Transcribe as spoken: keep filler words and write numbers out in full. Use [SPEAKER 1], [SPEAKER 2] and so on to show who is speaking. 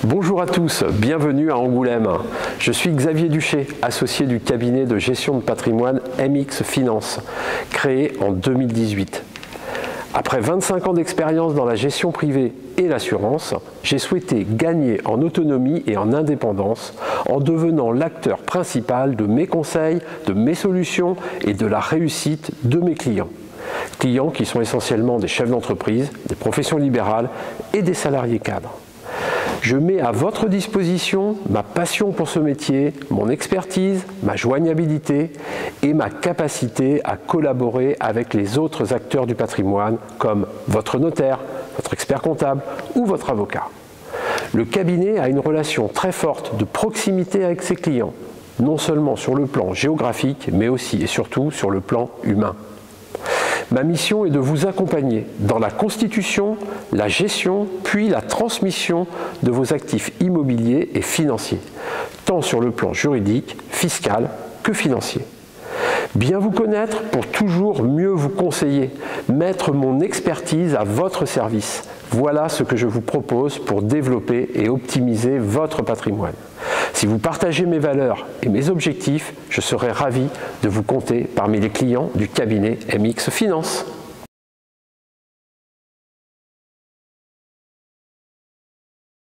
[SPEAKER 1] Bonjour à tous, bienvenue à Angoulême. Je suis Xavier Duché, associé du cabinet de gestion de patrimoine M X Finance, créé en deux mille dix-huit. Après vingt-cinq ans d'expérience dans la gestion privée et l'assurance, j'ai souhaité gagner en autonomie et en indépendance en devenant l'acteur principal de mes conseils, de mes solutions et de la réussite de mes clients. Clients qui sont essentiellement des chefs d'entreprise, des professions libérales et des salariés cadres. Je mets à votre disposition ma passion pour ce métier, mon expertise, ma joignabilité et ma capacité à collaborer avec les autres acteurs du patrimoine comme votre notaire, votre expert comptable ou votre avocat. Le cabinet a une relation très forte de proximité avec ses clients, non seulement sur le plan géographique, mais aussi et surtout sur le plan humain. Ma mission est de vous accompagner dans la constitution, la gestion, puis la transmission de vos actifs immobiliers et financiers, tant sur le plan juridique, fiscal que financier. Bien vous connaître pour toujours mieux vous conseiller, mettre mon expertise à votre service. Voilà ce que je vous propose pour développer et optimiser votre patrimoine. Si vous partagez mes valeurs et mes objectifs, je serai ravi de vous compter parmi les clients du cabinet M X Finance.